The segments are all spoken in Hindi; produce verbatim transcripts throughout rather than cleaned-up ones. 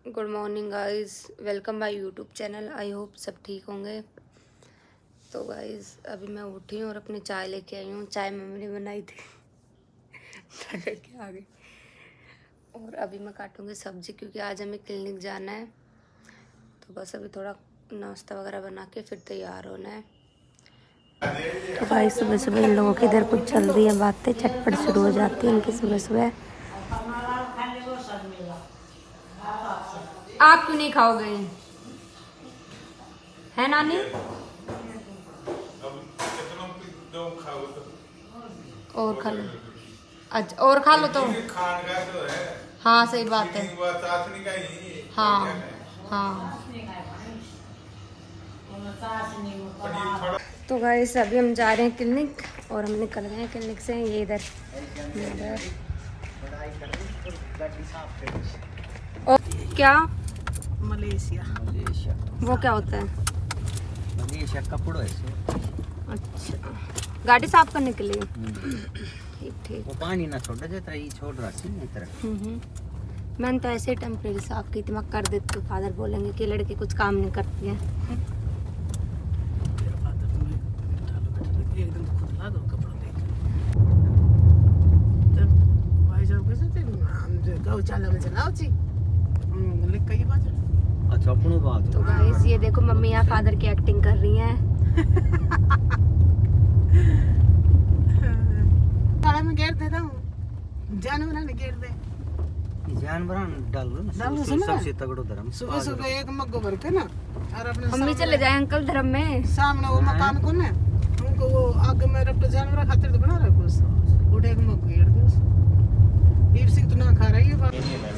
Good morning guys, welcome my YouTube channel. I hope सब ठीक होंगे। तो गाइस अभी मैं उठी हूँ और अपनी चाय लेके आई हूँ। चाय मम्मी ने बनाई थी करके आ गई। और अभी मैं काटूंगी सब्जी क्योंकि आज हमें क्लिनिक जाना है। तो बस अभी थोड़ा नाश्ता वगैरह बना के फिर तैयार होना है। तो गाइस सुबह सुबह इन लोगों की इधर कुछ चल रही है बातें, चटपट शुरू हो जाती है इनकी सुबह सुबह। आप क्यों नहीं खाओगे? है नानी? और खा लो। अच्छा और खा लो तो। हाँ सही बात है। हाँ हाँ। तो गाइस अभी हम जा रहे हैं क्लिनिक और हम निकल गए हैं क्लिनिक से। ये इधर इधर और क्या मलेशिया मलेशिया वो क्या होता है? मलेशिया कपड़ों है। अच्छा गाड़ी साफ करने के लिए। ठीक ठीक। वो पानी ना छोड़ दे तेरा, ये छोड़ रहा सी नहीं तेरा। हम्म मैंने तो ऐसे ही टेम्परेरी साफ की थी। मैं कर देती तो फादर बोलेंगे कि लड़की कुछ काम नहीं करती है। एकदम खुद ला दो कपड़ों देख तब भाई साहब कैसे थे हम जो गौशाला में चलाओ जी हम लिख कई बार। अच्छा अपनों बात तो गाइस ये देखो मम्मी यहाँ फादर की एक्टिंग कर रही हैं। काला में घेर देता हूँ, जानवर ने घेर दे। जानवर डाल दो डाल दो ना सुनो सबसे तगड़ो धर्म। सुबह सुबह एक मग्गो भर के ना और अपने मम्मी चले जाए अंकल धर्म में। सामने वो मकान को ना उनको वो आगे में रखते जानवर खातिर तो बना रखो उस उठे एक मग्गो घेर दो। हीर सिंह तो ना खा रही है बात।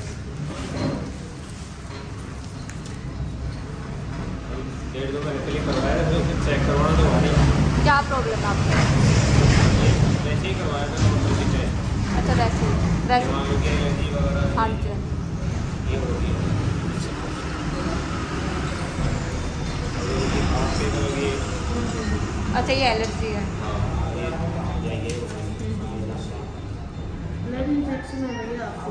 डेढ़ दो घंटे के लिए करवाया था, फिर चेक करवाना तो भारी। क्या प्रॉब्लम है आपको? वैसे ही करवाया था नॉर्मल की चेक। अच्छा वैसे वैसे मान लो कि एलर्जी वगैरह हाँ जी ये हो रही है। ये खांसी तो लगी। अच्छा ये एलर्जी है। हाँ ये ये ये ब्लड इन्फेक्शन हो गई आपको।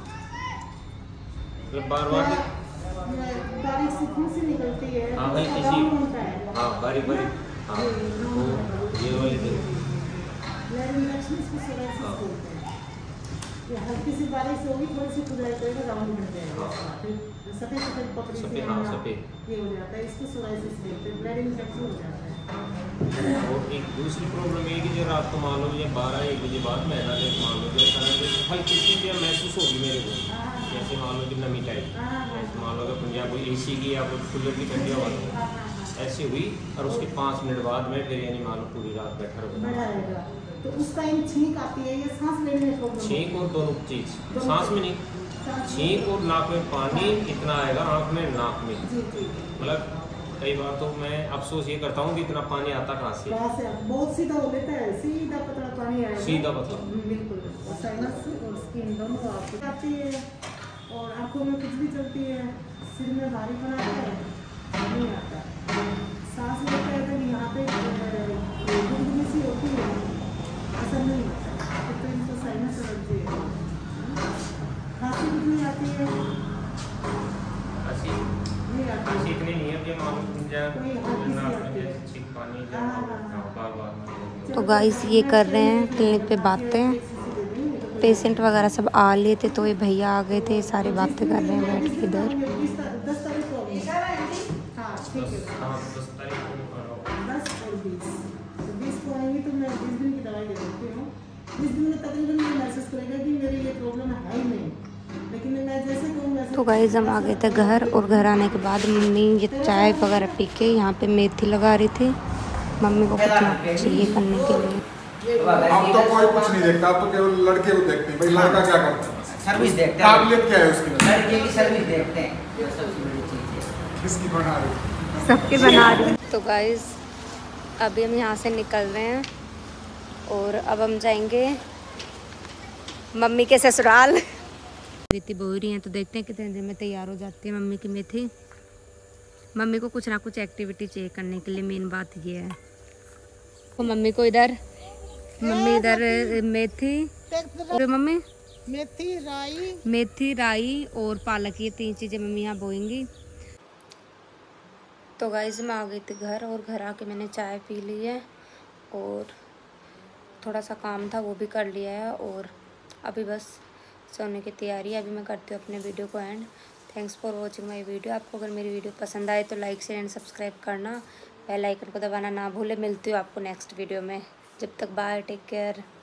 मतलब बार बार बारिश से खून से निकलती है। हाँ भाई किसी हाँ बारी बारी हाँ वो ये वाली थी। ब्लड इन्फेक्शन इसको सोराइसिस बोलते हैं। ये हल्की सी बारिश होगी थोड़ी सी खुदाई करेगा राउंड बन जाएगा। फिर सफेद सफेद पकड़ी से हाँ सफेद ये हो जाता है। इसको सोराइसिस बोलते हैं। ब्लड इन्फेक्शन हो जाता है। और एक दूसरी प्रॉब्लम ये कि जो रात को मान लो मुझे बारह एक बजे बाद मैदा ले मान लो जो हल्की सी जो महसूस होगी मेरे को, जैसे मान लो कि नमी टाइप, जैसे मान लो अगर पंजाब कोई ए सी की या कोई कूलर की ठंडी हवा ऐसी हुई और उसके पाँच मिनट बाद में फिर यानी मान लो पूरी रात बैठा रहूँगा। तो उस टाइम छींक आती है या सांस लेने में प्रॉब्लम? छींक और दोनों चीज़, सांस में नहीं, छींक और नाक में पानी इतना आएगा, आँख में नाक में। मतलब कई बार तो मैं अफसोस ये करता हूँ कि इतना पानी आता कहाँ से। बहुत सीधा हो लेता है, सीधा पतला पानी आएगा। सीधा पतला बिल्कुल। और साइनस और स्किन दोनों आपको आती है और आंखों में कुछ भी चलती है, सिर में भारी बना है नहीं आता, सांस लेते हैं तो यहाँ पे गुदगुदी सी होती है, असर नहीं होता। तो इनको साइनस एलर्जी है। खांसी भी नहीं आती है, नहीं आती ऐसी इतनी नहीं है कि मालूम पानी बार बार। तो गाइस ये कर रहे हैं क्लिनिक पे बातें। पेशेंट वगैरह सब आ लिए थे तो ये भैया आ गए थे, सारी बातें कर रहे हैं बैठ के इधर। तो गाइस हम आ गए थे घर और घर आने के बाद मम्मी ये चाय वगैरह पी के यहाँ पे मेथी लगा रही थी। मम्मी को कुछ ना कुछ चाहिए करने के लिए। अब तो कोई कुछ नहीं देखता, अब तो केवल लड़के को देखते हैं। भाई लड़का क्या करता है, सर्विस देखते हैं, काबिलियत क्या है उसकी, लड़के की सर्विस देखते हैं। सबसे बड़ी चीज है किसकी बना रही, सबके बना रही। तो गाइस अभी हम यहाँ से निकल रहे हैं और अब हम जाएंगे मम्मी के ससुराल। मेथी बो रही हैं तो देखते हैं कितने देर में तैयार हो जाती है मम्मी की मेथी। मम्मी को कुछ ना कुछ एक्टिविटी चाहिए करने के लिए, मेन बात ये है। तो मम्मी को इधर मम्मी इधर मेथी, मम्मी मेथी राई मेथी राई और पालक, ये तीन चीज़ें मम्मी यहाँ बोएंगी। तो गाइस मैं आ गई थी घर, और घर आके मैंने चाय पी ली है और थोड़ा सा काम था वो भी कर लिया है, और अभी बस सोने की तैयारी है। अभी मैं करती हूँ अपने वीडियो को end. Thanks for watching my video. आपको अगर मेरी वीडियो पसंद आए तो लाइक शेयर एंड सब्सक्राइब करना, बेल आइकन को दबाना ना भूले। मिलती हूँ आपको नेक्स्ट वीडियो में। जब तक बाय, टेक केयर।